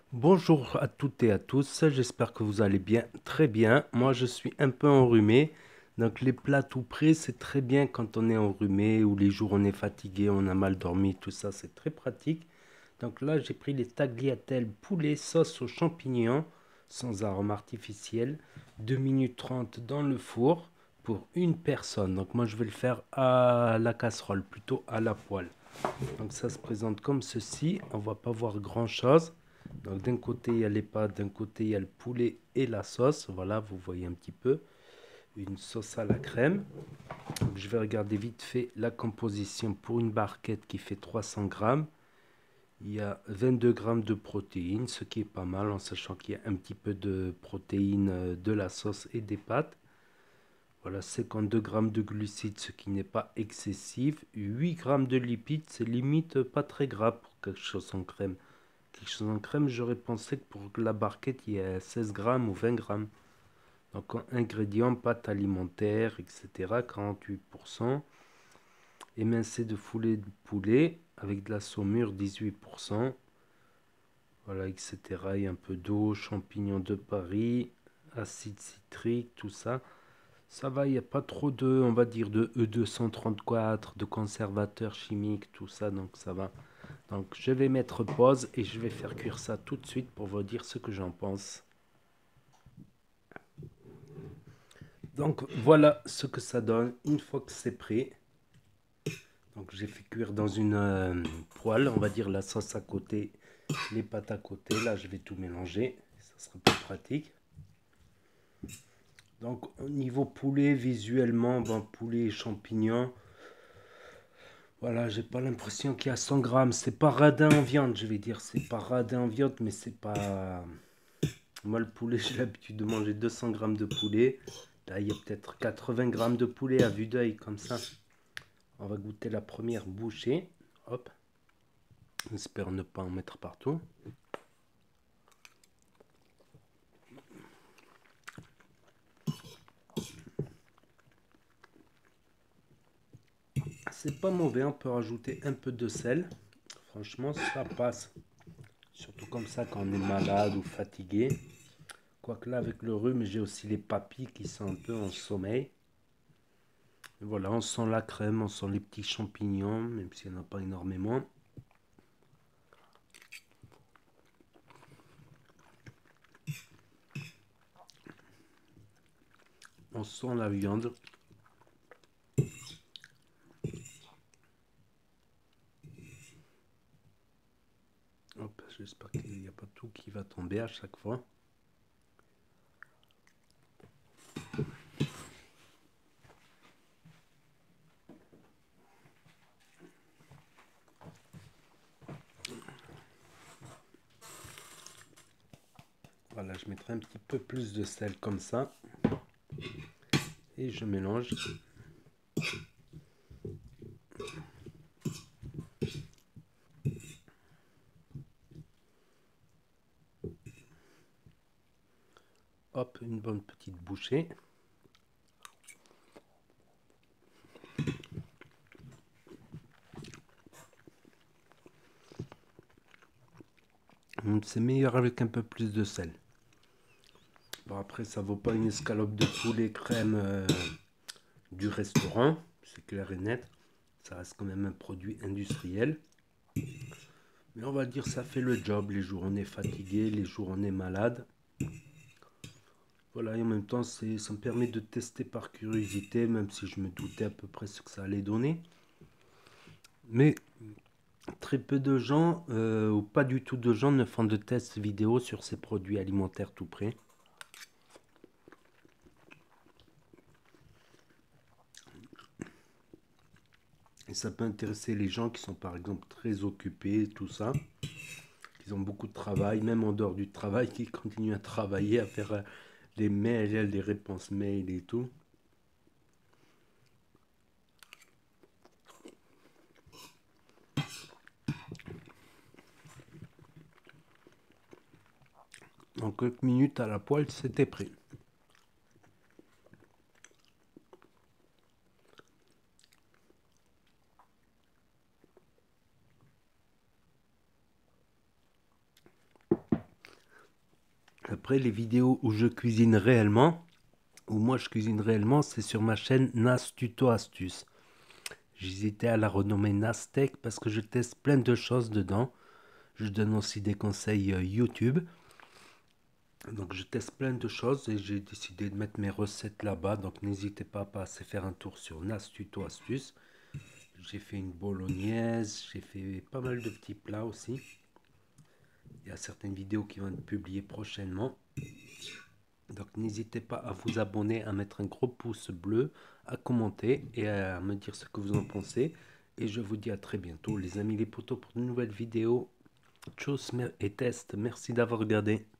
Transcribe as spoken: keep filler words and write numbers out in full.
Bonjour à toutes et à tous, j'espère que vous allez bien, très bien. Moi je suis un peu enrhumé, donc les plats tout prêts c'est très bien quand on est enrhumé ou les jours on est fatigué, on a mal dormi, tout ça c'est très pratique. Donc là j'ai pris les tagliatelles poulet sauce aux champignons sans arôme artificiel, deux minutes trente dans le four pour une personne. Donc moi je vais le faire à la casserole, plutôt à la poêle. Donc ça se présente comme ceci, on va pas voir grand chose. Donc d'un côté il y a les pâtes, d'un côté il y a le poulet et la sauce. Voilà, vous voyez un petit peu une sauce à la crème. Donc, je vais regarder vite fait la composition pour une barquette qui fait trois cents grammes. Il y a vingt-deux grammes de protéines, ce qui est pas mal en sachant qu'il y a un petit peu de protéines euh, de la sauce et des pâtes. Voilà, cinquante-deux grammes de glucides, ce qui n'est pas excessif. huit grammes de lipides, c'est limite pas très gras pour quelque chose en crème. Quelque chose en crème, j'aurais pensé que pour la barquette, il y a seize grammes ou vingt grammes. Donc, en ingrédients, pâte alimentaire, et cetera, quarante-huit pour cent. Émincé de foulée de poulet avec de la saumure, dix-huit pour cent. Voilà, et cetera. Il y a un peu d'eau, champignons de Paris, acide citrique, tout ça. Ça va, il n'y a pas trop de, on va dire, de E deux cent trente-quatre, de conservateurs chimiques, tout ça, donc ça va. Donc je vais mettre pause et je vais faire cuire ça tout de suite pour vous dire ce que j'en pense. Donc voilà ce que ça donne une fois que c'est prêt. Donc j'ai fait cuire dans une euh, poêle, on va dire la sauce à côté, les pâtes à côté. Là je vais tout mélanger, ça sera plus pratique. Donc au niveau poulet, visuellement, bon, poulet et champignons. Voilà, j'ai pas l'impression qu'il y a cent grammes. C'est pas radin en viande, je vais dire. C'est pas radin en viande, mais c'est pas. Moi, le poulet, j'ai l'habitude de manger deux cents grammes de poulet. Là, il y a peut-être quatre-vingts grammes de poulet à vue d'œil, comme ça. On va goûter la première bouchée. Hop. J'espère ne pas en mettre partout. C'est pas mauvais, on peut rajouter un peu de sel. Franchement, ça passe. Surtout comme ça quand on est malade ou fatigué. Quoique là, avec le rhume, j'ai aussi les papilles qui sont un peu en sommeil. Et voilà, on sent la crème, on sent les petits champignons, même s'il n'y en a pas énormément. On sent la viande. Hop, j'espère qu'il n'y a pas tout qui va tomber à chaque fois. Voilà, je mettrai un petit peu plus de sel comme ça. Et je mélange. Hop, une bonne petite bouchée. C'est meilleur avec un peu plus de sel. Bon, après, ça vaut pas une escalope de poulet crème euh, du restaurant. C'est clair et net. Ça reste quand même un produit industriel. Mais on va dire ça fait le job. Les jours où on est fatigué, les jours où on est malade. Voilà, et en même temps, ça me permet de tester par curiosité, même si je me doutais à peu près ce que ça allait donner. Mais très peu de gens, euh, ou pas du tout de gens, ne font de tests vidéo sur ces produits alimentaires tout près. Et ça peut intéresser les gens qui sont par exemple très occupés, tout ça, qui ont beaucoup de travail, même en dehors du travail, qui continuent à travailler, à faire euh, des mails, des réponses mail et tout. En quelques minutes à la poêle, c'était prêt. Après, les vidéos où je cuisine réellement, où moi je cuisine réellement, c'est sur ma chaîne Nas Tuto Astuces. J'hésitais à la renommer Nastec parce que je teste plein de choses dedans. Je donne aussi des conseils euh, YouTube. Donc je teste plein de choses et j'ai décidé de mettre mes recettes là-bas. Donc n'hésitez pas à passer faire un tour sur Nas Tuto Astuces. J'ai fait une bolognaise, j'ai fait pas mal de petits plats aussi. Il y a certaines vidéos qui vont être publiées prochainement. Donc n'hésitez pas à vous abonner, à mettre un gros pouce bleu, à commenter et à me dire ce que vous en pensez. Et je vous dis à très bientôt les amis les potos pour de nouvelles vidéos. Tchuss et test, merci d'avoir regardé.